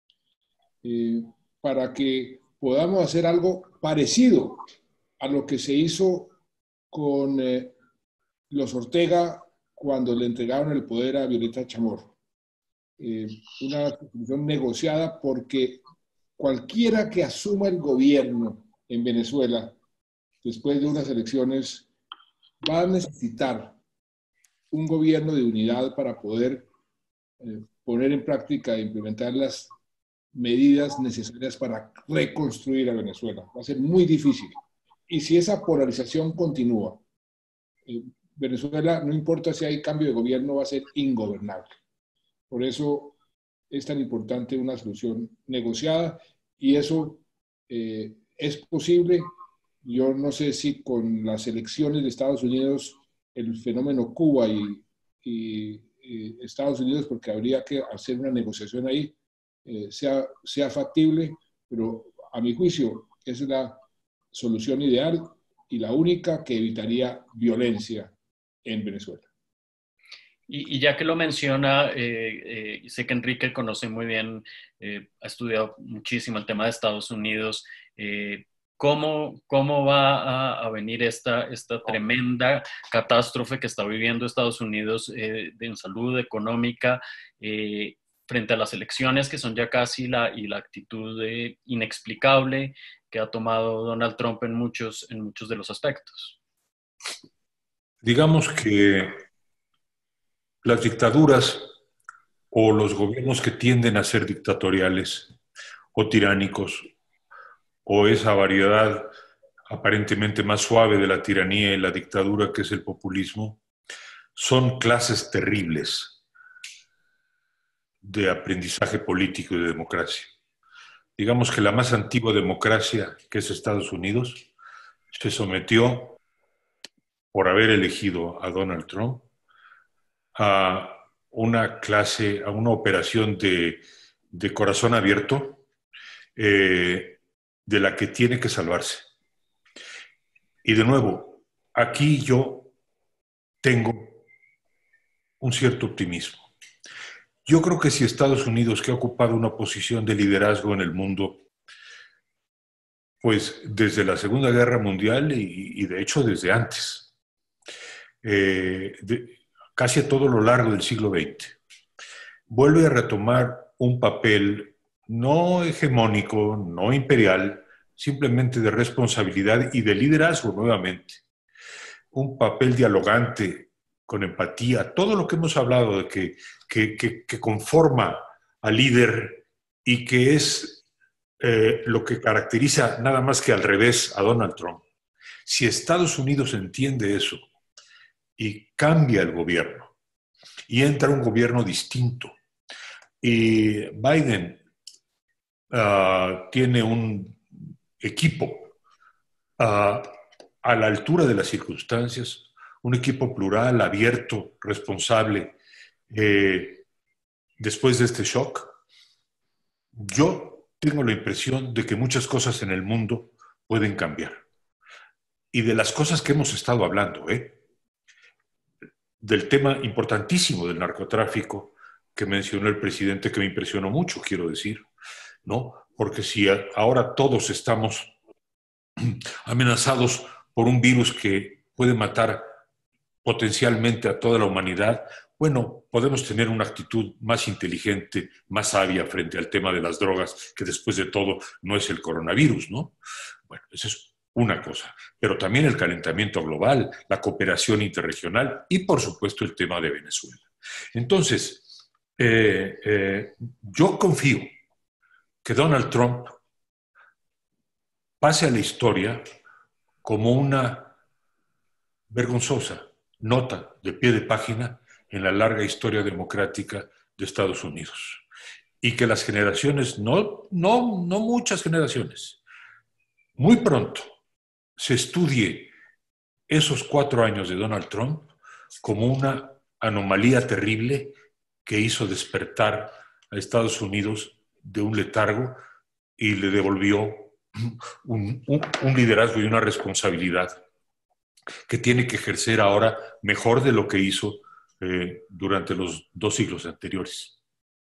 Eh, para que podamos hacer algo parecido a lo que se hizo con eh, los Ortega cuando le entregaron el poder a Violeta Chamorro. Eh, una solución negociada, porque cualquiera que asuma el gobierno en Venezuela después de unas elecciones va a necesitar un gobierno de unidad para poder eh, poner en práctica e implementar las medidas necesarias para reconstruir a Venezuela. Va a ser muy difícil. Y si esa polarización continúa, eh, Venezuela, no importa si hay cambio de gobierno, va a ser ingobernable. Por eso es tan importante una solución negociada, y eso eh, es posible. Yo no sé si con las elecciones de Estados Unidos, el fenómeno Cuba y, y, y Estados Unidos, porque habría que hacer una negociación ahí, eh, sea, sea factible, pero a mi juicio es la solución ideal y la única que evitaría violencia en Venezuela. Y, y ya que lo menciona, eh, eh, sé que Enrique conoce muy bien, eh, ha estudiado muchísimo el tema de Estados Unidos. Eh, ¿cómo, ¿Cómo va a, a venir esta, esta tremenda catástrofe que está viviendo Estados Unidos eh, de, en salud económica eh, frente a las elecciones que son ya casi la, y la actitud de, inexplicable que ha tomado Donald Trump en muchos, en muchos de los aspectos? Digamos que las dictaduras o los gobiernos que tienden a ser dictatoriales o tiránicos, o esa variedad aparentemente más suave de la tiranía y la dictadura que es el populismo, son clases terribles de aprendizaje político y de democracia. Digamos que la más antigua democracia, que es Estados Unidos, se sometió, por haber elegido a Donald Trump, a una clase, a una operación de, de corazón abierto, eh, de la que tiene que salvarse. Y de nuevo, aquí yo tengo un cierto optimismo. Yo creo que si Estados Unidos, que ha ocupado una posición de liderazgo en el mundo, pues desde la Segunda Guerra Mundial y, y de hecho desde antes, eh, de, casi a todo lo largo del siglo veinte, vuelve a retomar un papel no hegemónico, no imperial, simplemente de responsabilidad y de liderazgo nuevamente. Un papel dialogante, con empatía, todo lo que hemos hablado de que, que, que, que conforma al líder y que es eh, lo que caracteriza nada más que al revés a Donald Trump. Si Estados Unidos entiende eso y cambia el gobierno y entra un gobierno distinto, y Biden uh, tiene un equipo uh, a la altura de las circunstancias, un equipo plural, abierto, responsable, eh, después de este shock, yo tengo la impresión de que muchas cosas en el mundo pueden cambiar. Y de las cosas que hemos estado hablando, ¿eh? Del tema importantísimo del narcotráfico que mencionó el presidente, que me impresionó mucho, quiero decir, ¿no? Porque si ahora todos estamos amenazados por un virus que puede matar potencialmente a toda la humanidad, bueno, podemos tener una actitud más inteligente, más sabia frente al tema de las drogas, que después de todo no es el coronavirus, ¿no? Bueno, esa es una cosa. Pero también el calentamiento global, la cooperación interregional y, por supuesto, el tema de Venezuela. Entonces, eh, eh, yo confío que Donald Trump pase a la historia como una vergonzosa nota de pie de página en la larga historia democrática de Estados Unidos. Y que las generaciones, no, no, no muchas generaciones, muy pronto se estudie esos cuatro años de Donald Trump como una anomalía terrible que hizo despertar a Estados Unidos de un letargo y le devolvió un, un, un liderazgo y una responsabilidad que tiene que ejercer ahora mejor de lo que hizo eh, durante los dos siglos anteriores.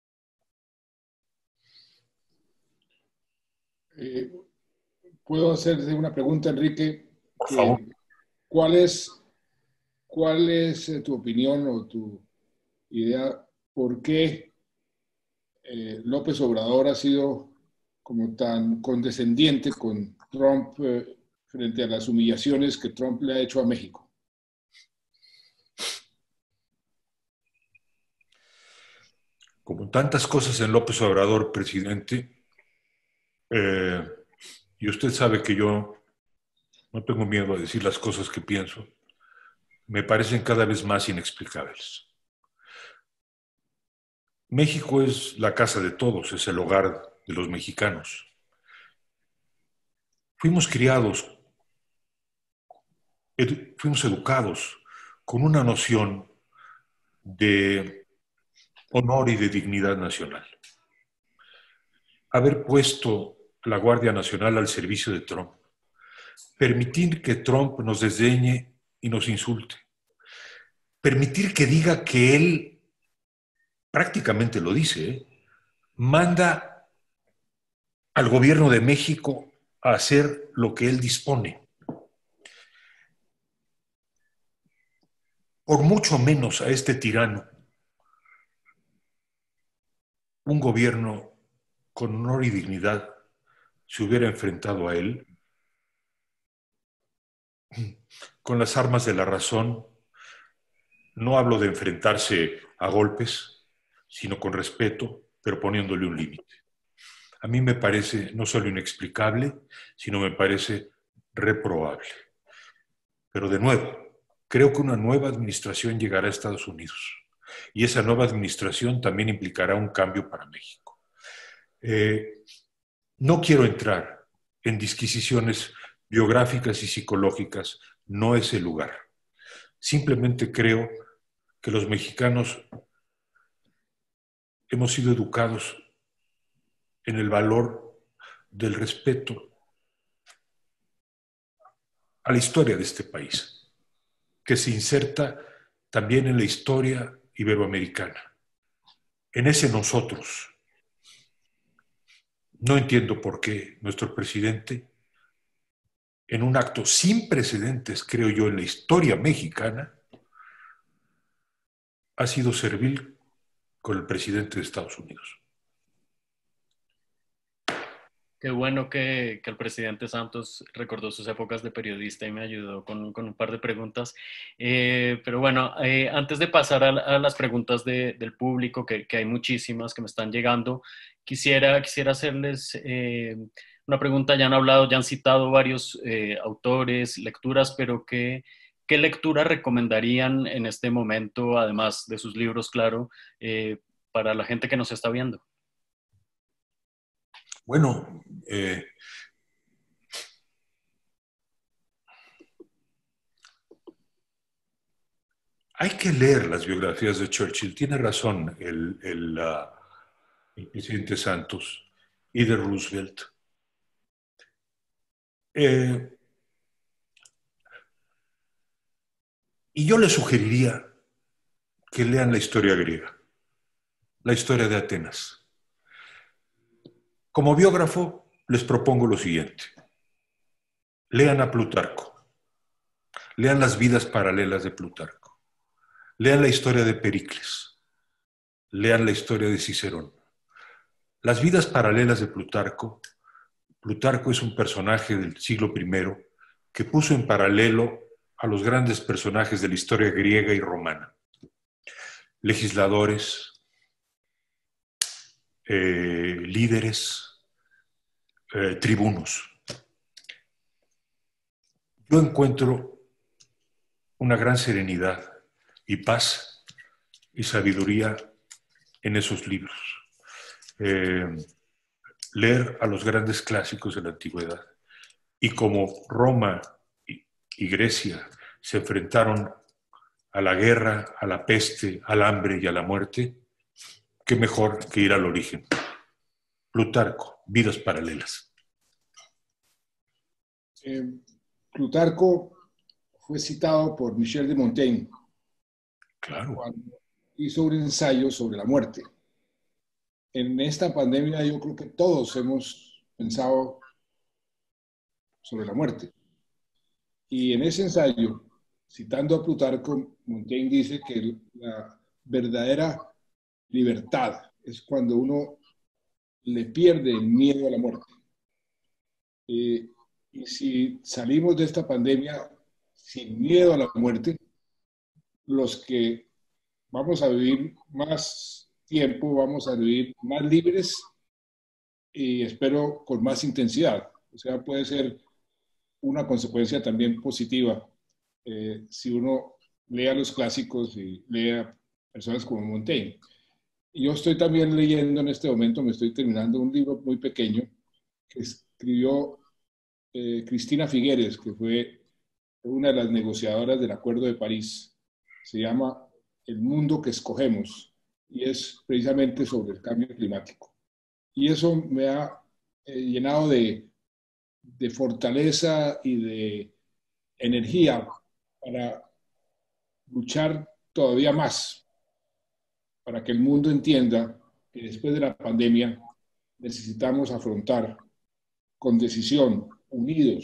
Eh, ¿Puedo hacerte una pregunta, Enrique? Por favor. ¿Cuál es, cuál es eh, tu opinión o tu idea? ¿Por qué eh, López Obrador ha sido como tan condescendiente con Trump eh, frente a las humillaciones que Trump le ha hecho a México? Como tantas cosas en López Obrador, presidente, eh, y usted sabe que yo no tengo miedo a decir las cosas que pienso, me parecen cada vez más inexplicables. México es la casa de todos, es el hogar de los mexicanos. Fuimos criados, edu- fuimos educados con una noción de honor y de dignidad nacional. Haber puesto la Guardia Nacional al servicio de Trump, permitir que Trump nos desdeñe y nos insulte, permitir que diga que él, prácticamente lo dice, ¿eh? manda al gobierno de México a hacer lo que él dispone. Por mucho menos a este tirano, un gobierno con honor y dignidad se hubiera enfrentado a él con las armas de la razón. No hablo de enfrentarse a golpes, sino con respeto, pero poniéndole un límite. A mí me parece no solo inexplicable, sino me parece reprobable. Pero de nuevo, creo que una nueva administración llegará a Estados Unidos y esa nueva administración también implicará un cambio para México. Eh, no quiero entrar en disquisiciones biográficas y psicológicas, no es el lugar. Simplemente creo que los mexicanos hemos sido educados en el valor del respeto a la historia de este país, que se inserta también en la historia iberoamericana. En ese nosotros. No entiendo por qué nuestro presidente, en un acto sin precedentes, creo yo, en la historia mexicana, ha sido servil con el presidente de Estados Unidos. Qué bueno que, que el presidente Santos recordó sus épocas de periodista y me ayudó con, con un par de preguntas. Eh, pero bueno, eh, antes de pasar a, a las preguntas de, del público, que, que hay muchísimas que me están llegando, quisiera, quisiera hacerles eh, una pregunta. Ya han hablado, ya han citado varios eh, autores, lecturas, pero ¿qué, qué lectura recomendarían en este momento, además de sus libros, claro, eh, para la gente que nos está viendo? Bueno, eh, hay que leer las biografías de Churchill. Tiene razón el, el, uh, el presidente Santos y de Roosevelt. Eh, y yo les sugeriría que lean la historia griega, la historia de Atenas. Como biógrafo, les propongo lo siguiente. Lean a Plutarco. Lean las vidas paralelas de Plutarco. Lean la historia de Pericles. Lean la historia de Cicerón. Las vidas paralelas de Plutarco. Plutarco es un personaje del siglo primero que puso en paralelo a los grandes personajes de la historia griega y romana. Legisladores, eh, líderes, eh, tribunos. Yo encuentro una gran serenidad y paz y sabiduría en esos libros. Eh, leer a los grandes clásicos de la antigüedad. Y como Roma y, y Grecia se enfrentaron a la guerra, a la peste, al hambre y a la muerte, qué mejor que ir al origen. Plutarco, Vidas paralelas. Eh, Plutarco fue citado por Michel de Montaigne Claro. cuando hizo un ensayo sobre la muerte. En esta pandemia yo creo que todos hemos pensado sobre la muerte. Y en ese ensayo, citando a Plutarco, Montaigne dice que la verdadera libertad es cuando uno le pierde el miedo a la muerte. Eh, y si salimos de esta pandemia sin miedo a la muerte, los que vamos a vivir más tiempo, vamos a vivir más libres y espero con más intensidad. O sea, puede ser una consecuencia también positiva eh, si uno lea los clásicos y lea personas como Montaigne. Yo estoy también leyendo en este momento, me estoy terminando un libro muy pequeño que escribió eh, Cristina Figueres, que fue una de las negociadoras del Acuerdo de París. Se llama El mundo que escogemos y es precisamente sobre el cambio climático. Y eso me ha eh, llenado de, de fortaleza y de energía para luchar todavía más, para que el mundo entienda que después de la pandemia necesitamos afrontar con decisión, unidos,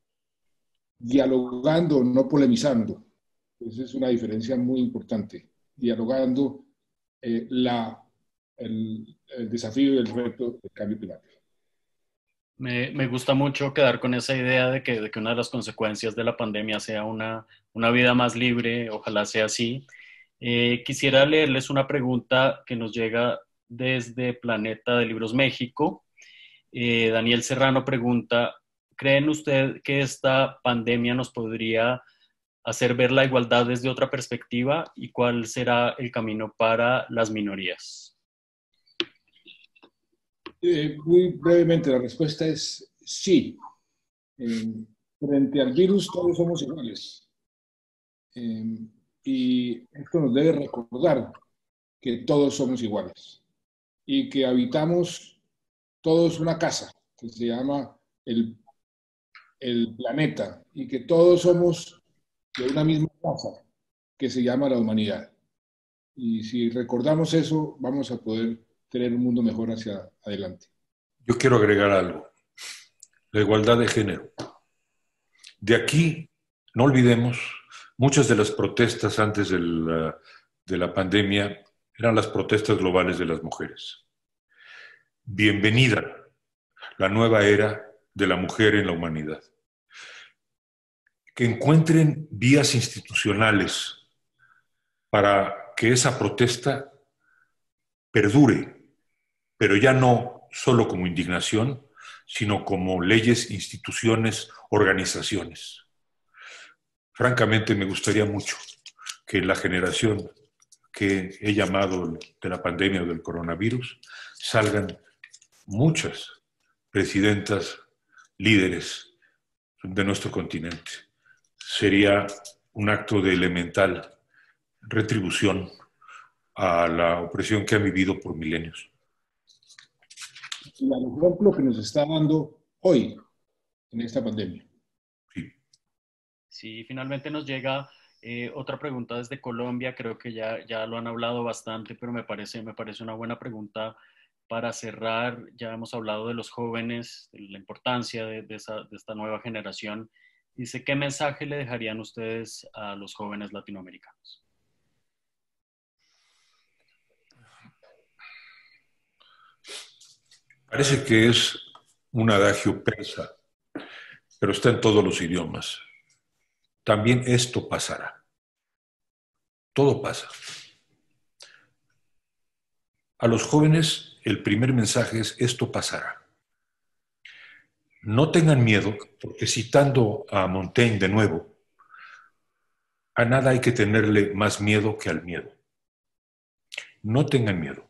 dialogando, no polemizando. Esa es una diferencia muy importante. Dialogando eh, la, el, el desafío y el reto del cambio climático. Me, me gusta mucho quedar con esa idea de que, de que una de las consecuencias de la pandemia sea una, una vida más libre, ojalá sea así. Eh, quisiera leerles una pregunta que nos llega desde Planeta de Libros México. Eh, Daniel Serrano pregunta, ¿creen usted que esta pandemia nos podría hacer ver la igualdad desde otra perspectiva y cuál será el camino para las minorías? Eh, muy brevemente, la respuesta es sí. Eh, frente al virus todos somos iguales. Eh, y esto nos debe recordar que todos somos iguales y que habitamos todos una casa que se llama el, el planeta y que todos somos de una misma casa que se llama la humanidad. Y si recordamos eso, vamos a poder tener un mundo mejor hacia adelante. Yo quiero agregar algo. La igualdad de género. De aquí, no olvidemos, muchas de las protestas antes de la, de la pandemia eran las protestas globales de las mujeres. Bienvenida la nueva era de la mujer en la humanidad. Que encuentren vías institucionales para que esa protesta perdure, pero ya no solo como indignación, sino como leyes, instituciones, organizaciones. Francamente, me gustaría mucho que la generación que he llamado de la pandemia o del coronavirus salgan muchas presidentas, líderes de nuestro continente. Sería un acto de elemental retribución a la opresión que han vivido por milenios. Y al ejemplo que nos está dando hoy en esta pandemia. Sí, sí finalmente nos llega eh, otra pregunta desde Colombia. Creo que ya, ya lo han hablado bastante, pero me parece, me parece una buena pregunta para cerrar. Ya hemos hablado de los jóvenes, de la importancia de, de, esa, de esta nueva generación. Dice, ¿qué mensaje le dejarían ustedes a los jóvenes latinoamericanos? parece que es un adagio persa, pero está en todos los idiomas. También esto pasará. Todo pasa. A los jóvenes, el primer mensaje es: esto pasará. No tengan miedo, porque citando a Montaigne de nuevo, a nada hay que tenerle más miedo que al miedo. No tengan miedo.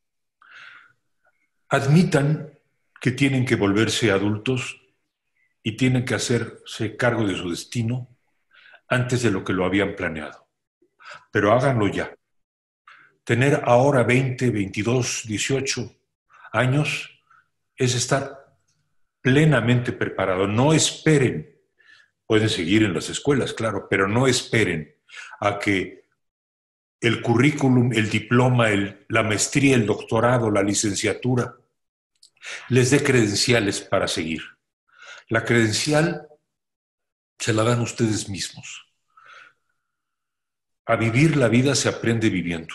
Admitan que tienen que volverse adultos y tienen que hacerse cargo de su destino antes de lo que lo habían planeado. pero háganlo ya. Tener ahora veinte, veintidós, dieciocho años es estar plenamente preparado. No esperen, pueden seguir en las escuelas, claro, pero no esperen a que el currículum, el diploma, el, la maestría, el doctorado, la licenciatura, les dé credenciales para seguir. La credencial se la dan ustedes mismos. A vivir la vida se aprende viviendo.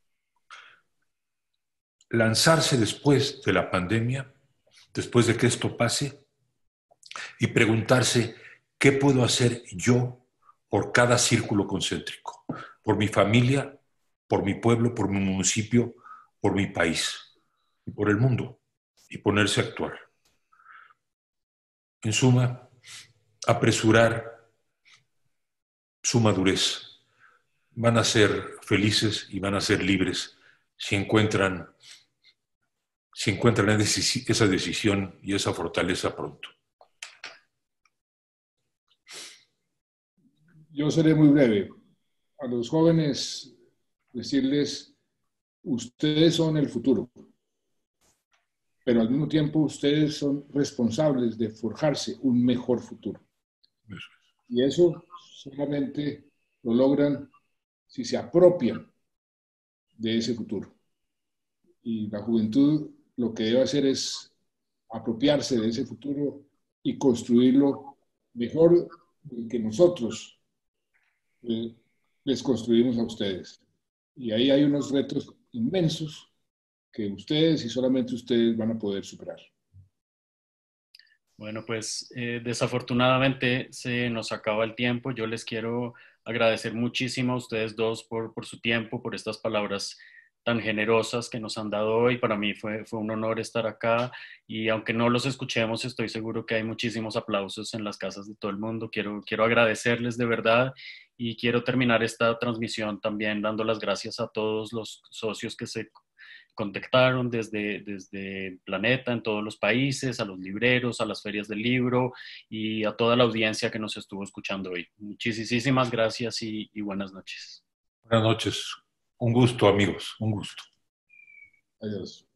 Lanzarse después de la pandemia, después de que esto pase, y preguntarse qué puedo hacer yo por cada círculo concéntrico, por mi familia, por mi pueblo, por mi municipio, por mi país y por el mundo, y ponerse a actuar. En suma, apresurar su madurez. Van a ser felices y van a ser libres si encuentran, si encuentran esa decisión y esa fortaleza pronto. Yo seré muy breve. A los jóvenes decirles, ustedes son el futuro, pero al mismo tiempo ustedes son responsables de forjarse un mejor futuro. Y eso solamente lo logran si se apropian de ese futuro. Y la juventud lo que debe hacer es apropiarse de ese futuro y construirlo mejor que nosotros eh, les construimos a ustedes. Y ahí hay unos retos inmensos que ustedes y solamente ustedes van a poder superar. Bueno, pues eh, desafortunadamente se nos acaba el tiempo. Yo les quiero agradecer muchísimo a ustedes dos por, por su tiempo, por estas palabras tan generosas que nos han dado hoy. Para mí fue, fue un honor estar acá y aunque no los escuchemos, estoy seguro que hay muchísimos aplausos en las casas de todo el mundo. Quiero, quiero agradecerles de verdad y quiero terminar esta transmisión también dando las gracias a todos los socios que se contactaron desde, desde el planeta, en todos los países, a los libreros, a las ferias del libro y a toda la audiencia que nos estuvo escuchando hoy. Muchísimas gracias y, y buenas noches. Buenas noches. Un gusto, amigos. Un gusto. Adiós.